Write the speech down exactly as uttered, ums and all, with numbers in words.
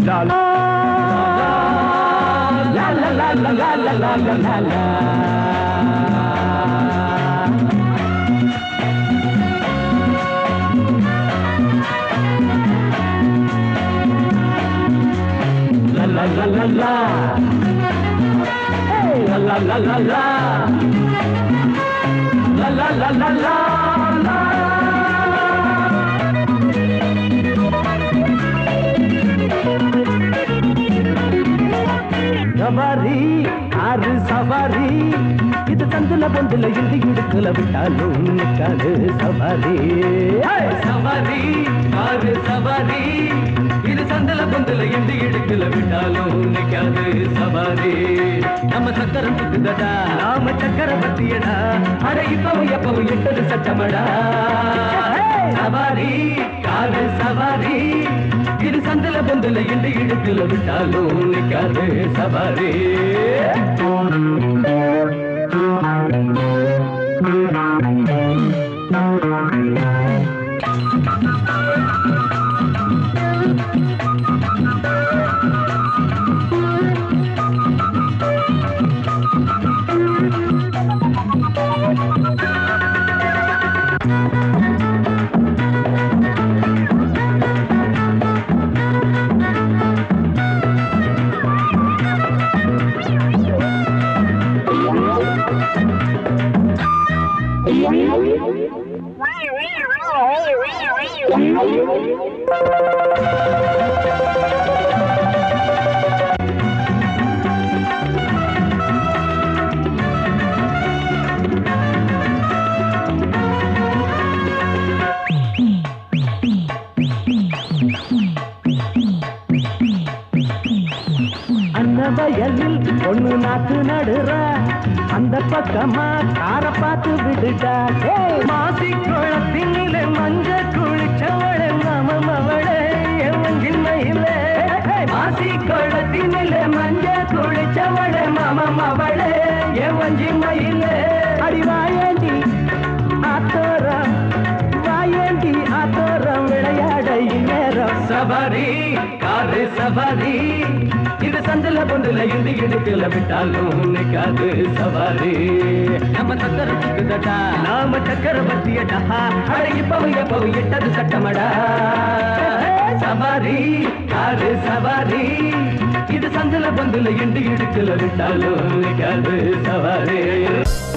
la la la la la la la la la la la la. La la la la, hey, la la la la la, la la la la la. சவாரி ஆறு சவாரி இது சந்துல பொந்துல இருந்து இடுக்கல விட்டாலும் நிக்காது சவாரி சவாரி ஆறு சவாரி இது சந்துல பொந்துல இருந்து இடுக்கல விட்டாலும் நிக்காது சவாரி நம்ம சக்கரம் சுத்துதடா நாம சக்கர பத்தியடா அட இப்பவும் எப்பவும் எட்டது சட்டமடா சவாரி ஆறு சவாரி இது சந்தல பொந்துல இண்டு இடுக்குல விட்டாலும் நிக்காது சவாரி வயலில் ஒண்ணு நாத்து நடுற அந்த பக்கமா கார பார்த்து விடுடா மாசி குளத்தினிலே மஞ்ச குளிச்சவளே மாமம் அவளே எவங்கின் மயிலே மாசி குளத்தினிலே மஞ்ச குளிச்சவளே மாமம் அவளே எவங்கின் மயிலே அடி வாயேண்டி ஆத்தோரம் வாயேண்டி ஆத்தோரம் விளையாட இந்நேரம் சவாரி காது சவாரி இது சந்தல பொந்துல இருந்து இடுக்கல விட்டாலும் நிக்காது சவாரி நம்ம சக்கர சுத்துதடா நாம சக்கர பத்தியடா அட இப்பவும் எப்பவும் எட்டது சட்டமடா சவாரி காது சவாரி இது சந்தல பொந்துல இருந்து இடுக்கல விட்டாலும் நிக்காது சவாரி